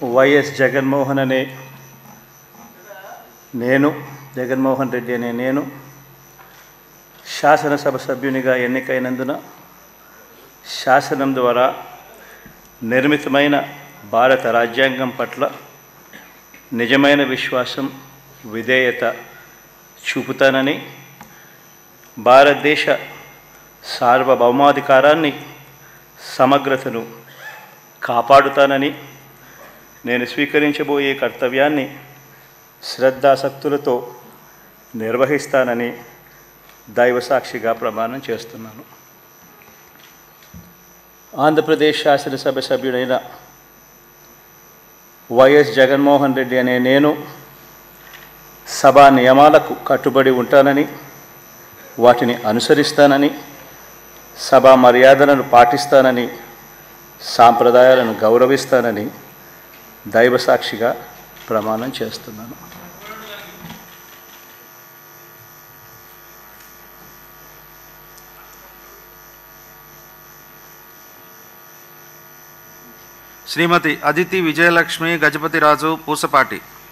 YS Jaganmohan అనే నేను జగన్మోహన్ రెడ్డి అనే నేను శాసనసభ సభ్యునిగా ఎన్నికైనందున శాసనం ద్వారా నిర్మితమైన భారత రాజ్యాంగం పట్ల నిజమైన విశ్వాసం విధేయత చూపుతానని, భారతదేశ సార్వభౌమాధికారాన్ని సమగ్రతను కాపాడుతానని, నేను స్వీకరించబోయే కర్తవ్యాన్ని శ్రద్ధాసక్తులతో నిర్వహిస్తానని దైవసాక్షిగా ప్రమాణం చేస్తున్నాను. ఆంధ్రప్రదేశ్ శాసనసభ సభ్యుడైన వైఎస్ జగన్మోహన్ రెడ్డి అనే నేను సభా నియమాలకు కట్టుబడి ఉంటానని, వాటిని అనుసరిస్తానని, సభా మర్యాదలను పాటిస్తానని, సాంప్రదాయాలను గౌరవిస్తానని దైవసాక్షిగా ప్రమాణం చేస్తున్నాను. శ్రీమతి అదితి విజయలక్ష్మి గజపతిరాజు పూసపాటి.